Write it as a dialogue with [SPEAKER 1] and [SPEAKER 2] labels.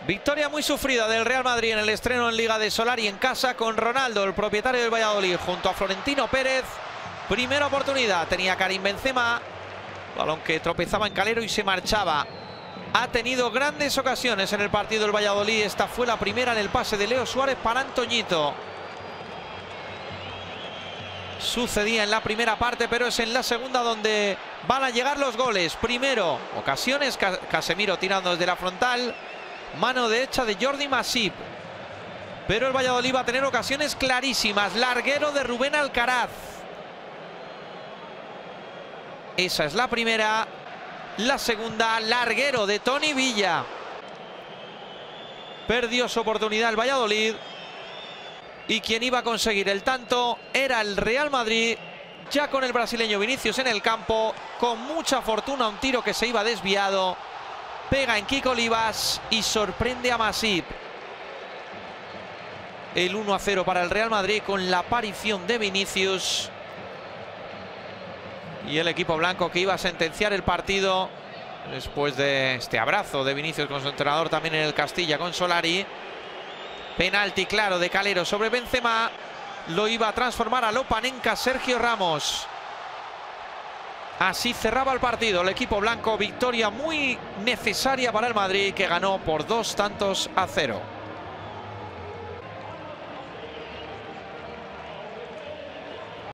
[SPEAKER 1] Victoria muy sufrida del Real Madrid en el estreno en Liga de Solari en casa con Ronaldo, el propietario del Valladolid, junto a Florentino Pérez. Primera oportunidad, tenía Karim Benzema, balón que tropezaba en Calero y se marchaba. Ha tenido grandes ocasiones en el partido del Valladolid. Esta fue la primera en el pase de Leo Suárez para Antoñito. Sucedía en la primera parte, pero es en la segunda donde van a llegar los goles. Primero, ocasiones, Casemiro tirando desde la frontal, mano derecha de Jordi Masip. Pero el Valladolid va a tener ocasiones clarísimas. Larguero de Rubén Alcaraz. Esa es la primera. La segunda, larguero de Toni Villa. Perdió su oportunidad el Valladolid. Y quien iba a conseguir el tanto era el Real Madrid, ya con el brasileño Vinicius en el campo, con mucha fortuna, un tiro que se iba desviado, pega en Kiko Olivas y sorprende a Masip. El 1-0 para el Real Madrid con la aparición de Vinicius. Y el equipo blanco que iba a sentenciar el partido después de este abrazo de Vinicius con su entrenador también en el Castilla con Solari. Penalti claro de Calero sobre Benzema. Lo iba a transformar a Lopanenka Sergio Ramos. Así cerraba el partido el equipo blanco. Victoria muy necesaria para el Madrid, que ganó por 2-0.